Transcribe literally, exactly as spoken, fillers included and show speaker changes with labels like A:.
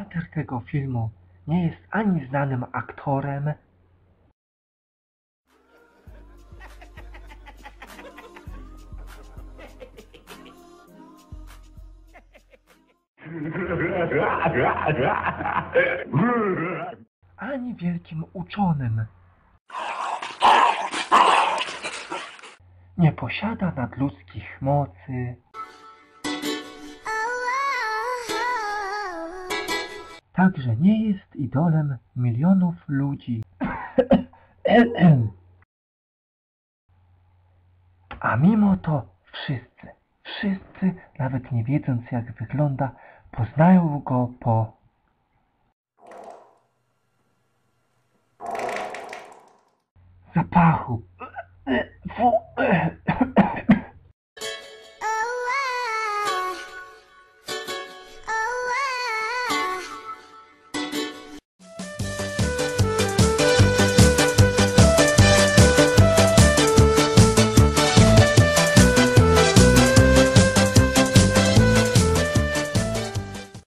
A: bohater tego filmu nie jest ani znanym aktorem, ani wielkim uczonym. Nie posiada nadludzkich mocy. Także nie jest idolem milionów ludzi. A mimo to wszyscy, wszyscy, nawet nie wiedząc jak wygląda, poznają go po zapachu. Fu.